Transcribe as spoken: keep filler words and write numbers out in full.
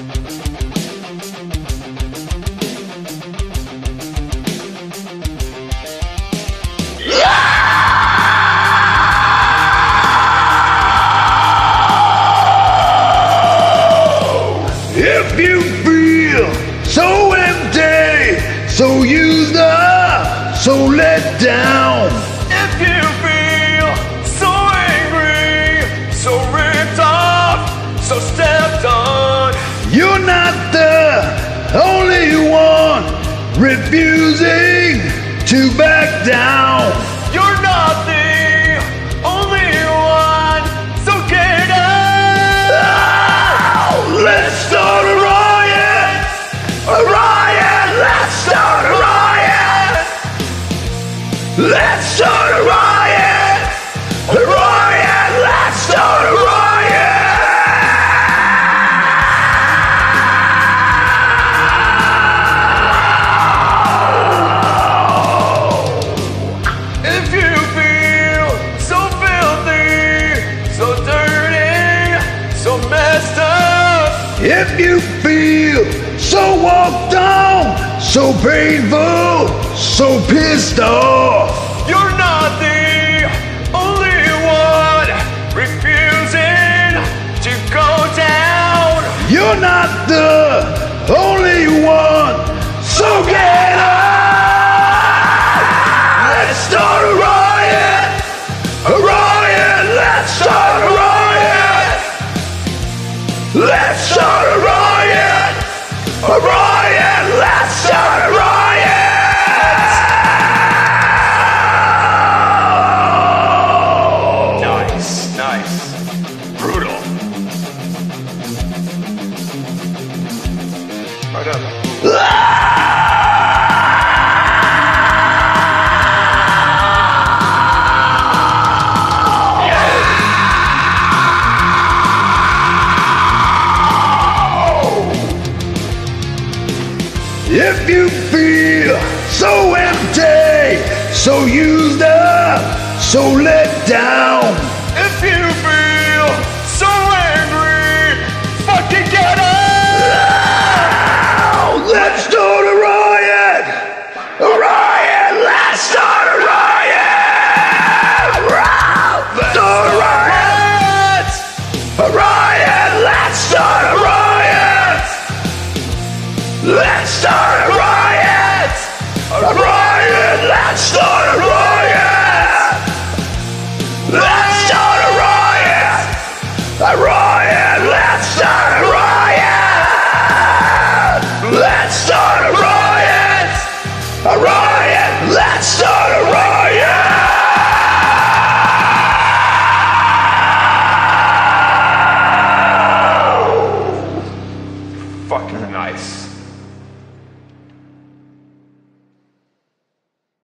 If you feel so empty, so used up, so let down. If you feel so angry, so ripped off, so stepped on, you're not the only one refusing to back down. you're not the only one, so get out. Oh, let's start a riot! A riot! Let's start a riot! Let's start a riot! A riot! Let's start a riot! If you feel so filthy, so dirty, so messed up, If you feel so walked on, so painful, so pissed off, you're not the only one refusing to go down. you're not the only one, so get up! Let's start a riot! A riot! Let's start a riot! Let's start a riot! A riot! Let's start a riot! Nice, nice. Brutal. Right up. If you feel so empty, so used up, so let down, If you feel so angry, fucking get out! let's start a riot! A riot! Let's start a riot! Let's start a riot! A riot! Let's start a riot! Let's start a riot! A riot! Let's start a riot! Let's start a riot! A riot! Let's start a riot! Let's start a riot! A riot! Let's start a riot! Fucking nice.